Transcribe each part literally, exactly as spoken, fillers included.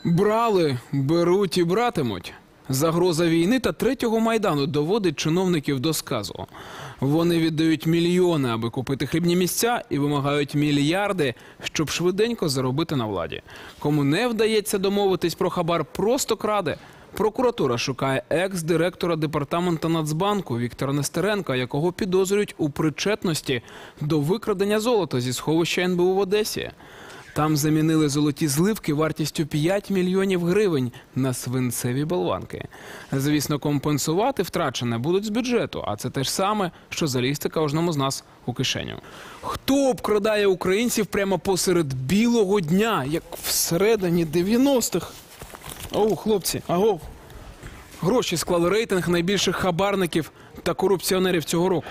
Брали, беруть і братимуть. Загроза війни та третього Майдану доводить чиновників до сказу. Вони віддають мільйони, аби купити хлібні місця, і вимагають мільярди, щоб швиденько заробити на владі. Кому не вдається домовитись про хабар, просто краде. Прокуратура шукає екс-директора департаменту Нацбанку Віктора Нестеренка, якого підозрюють у причетності до викрадення золота зі сховища ен бе у в Одесі. Там замінили золоті зливки вартістю п'ять мільйонів гривень на свинцеві болванки. Звісно, компенсувати втрачене будуть з бюджету, а це те ж саме, що залізти кожному з нас у кишеню. Хто обкрадає українців прямо посеред білого дня, як всередині дев'яностих? Оу, хлопці, агов. Гроші склали рейтинг найбільших хабарників та корупціонерів цього року.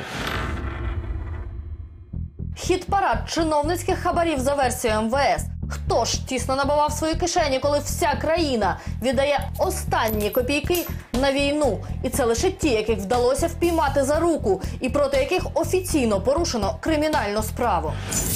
Хіт-парад чиновницьких хабарів за версією ем ве ес. Хто ж тісно набивав свої кишені, коли вся країна віддає останні копійки на війну? І це лише ті, яких вдалося впіймати за руку і проти яких офіційно порушено кримінальну справу.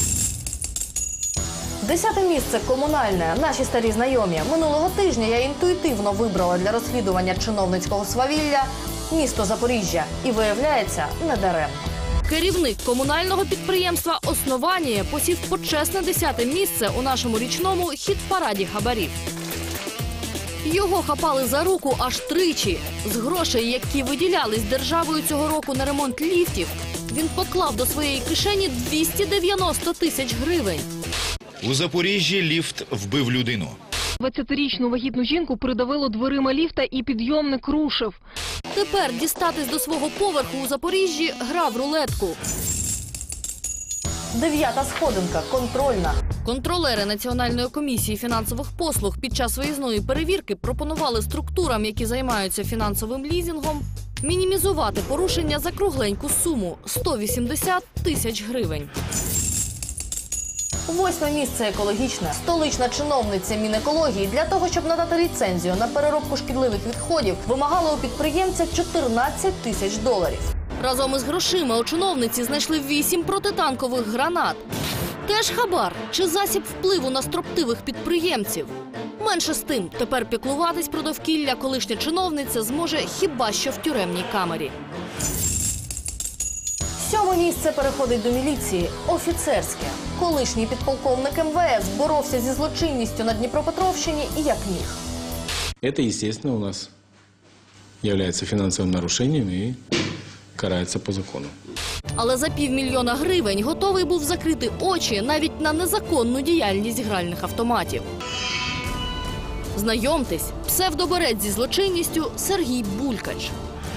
Десяте місце комунальне. Наші старі знайомі. Минулого тижня я інтуїтивно вибрала для розслідування чиновницького свавілля місто Запоріжжя. І виявляється, недаремно. Керівник комунального підприємства «Основання» посів почесне десяте місце у нашому річному хіт-параді хабарів. Його хапали за руку аж тричі. З грошей, які виділялись державою цього року на ремонт ліфтів, він поклав до своєї кишені двісті дев'яносто тисяч гривень. У Запоріжжі ліфт вбив людину. двадцятирічну вагітну жінку придавило дверима ліфта і підйомник рушив. Тепер дістатись до свого поверху у Запоріжжі грав рулетку. Дев'ята сходинка – контрольна. Контролери Національної комісії фінансових послуг під час виїзної перевірки пропонували структурам, які займаються фінансовим лізингом, мінімізувати порушення за кругленьку суму – сто вісімдесят тисяч гривень. Восьме місце екологічне. Столична чиновниця Мінекології для того, щоб надати ліцензію на переробку шкідливих відходів, вимагала у підприємця чотирнадцять тисяч доларів. Разом із грошима у чиновниці знайшли вісім протитанкових гранат. Теж хабар чи засіб впливу на строптивих підприємців? Менше з тим, тепер піклуватись про довкілля колишня чиновниця зможе хіба що в тюремній камері. Сьоме місце переходить до міліції – офіцерське. Колишній підполковник ем ве ес боровся зі злочинністю на Дніпропетровщині і як міг. Это, естественно, у нас является финансовым нарушением и карается по закону. Але за півмільйона гривень готовий був закрити очі навіть на незаконну діяльність гральних автоматів. Знайомтесь, псевдоборець зі злочинністю Сергій Булькач.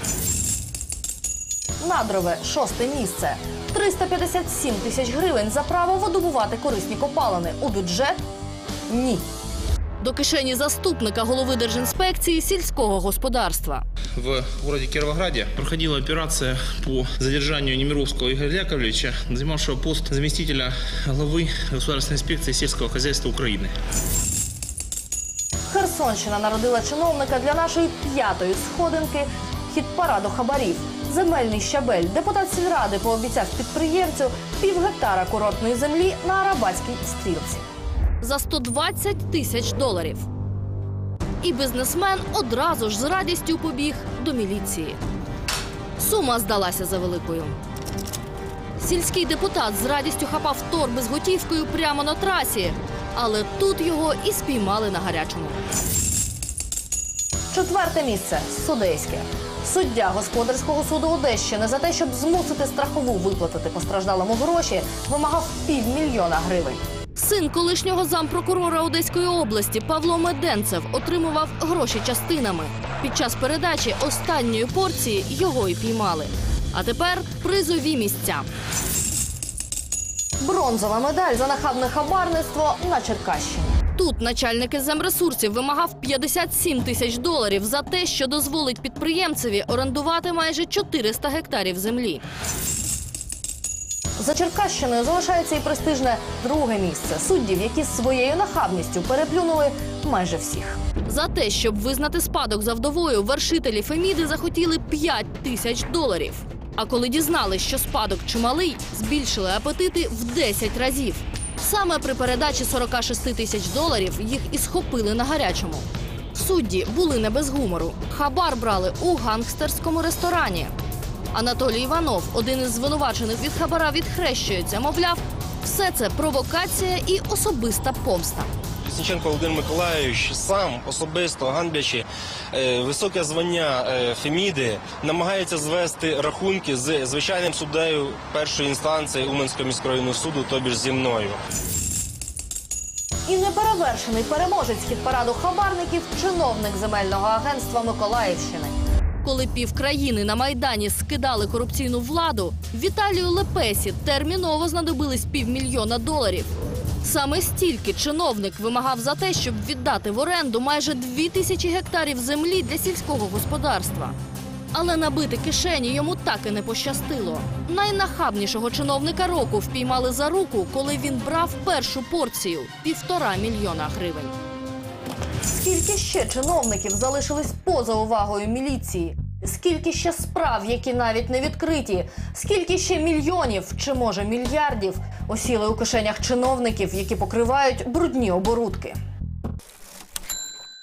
Надрове – шосте місце. триста п'ятдесят сім тисяч гривень за право видобувати корисні копалини. У бюджет – ні. До кишені заступника голови Держінспекції сільського господарства. В городе Кировограде проходила операция по задержанию Немировского Игоря Яковлевича, занимавшего пост заместителя главы Государственной инспекции сельского хозяйства Украины. Херсонщина народила чиновника для нашої п'ятої сходинки хіт-параду хабарів. Земельний щабель. Депутат сільради пообіцяв підприємцю пів гектара курортної землі на Арабатській стрілці. За сто двадцять тисяч доларів. І бізнесмен одразу ж з радістю побіг до міліції. Сума здалася за великою. Сільський депутат з радістю хапав торби з готівкою прямо на трасі. Але тут його і спіймали на гарячому. Четверте місце – судейське. Суддя Господарського суду Одещини за те, щоб змусити страхову виплатити постраждалому гроші, вимагав півмільйона гривень. Син колишнього зампрокурора Одеської області Павло Меденцев отримував гроші частинами. Під час передачі останньої порції його і піймали. А тепер призові місця. Бронзова медаль за нахабне хабарництво на Черкащині. Тут начальник із земресурсів вимагав п'ятдесят сім тисяч доларів за те, що дозволить підприємцеві орендувати майже чотириста гектарів землі. За Черкащиною залишається і престижне друге місце суддів, які своєю нахабністю переплюнули майже всіх. За те, щоб визнати спадок за вдовою, вершителі Феміди захотіли п'ять тисяч доларів. А коли дізнались, що спадок чималий, збільшили апетити в десять разів. Саме при передачі сорока шести тисяч доларів їх і схопили на гарячому. Судді були не без гумору. Хабар брали у гангстерському ресторані. Анатолій Іванов, один із звинувачених від хабара, відхрещується. Мовляв, все це провокація і особиста помста. Лісниченко Володимир Миколайович сам особисто, ганблячи е, високе звання е, Феміди, намагається звести рахунки з звичайним суддею першої інстанції Уманського міськрайонного суду, тобі ж зі мною. І неперевершений переможець хіт-параду хабарників – чиновник земельного агентства Миколаївщини. Коли півкраїни на Майдані скидали корупційну владу, Віталію Лепесі терміново знадобились півмільйона доларів. Саме стільки чиновник вимагав за те, щоб віддати в оренду майже дві тисячі гектарів землі для сільського господарства. Але набити кишені йому так і не пощастило. Найнахабнішого чиновника року впіймали за руку, коли він брав першу порцію – півтора мільйона гривень. Скільки ще чиновників залишились поза увагою міліції? Скільки ще справ, які навіть не відкриті? Скільки ще мільйонів, чи може мільярдів, осіли у кишенях чиновників, які покривають брудні оборудки?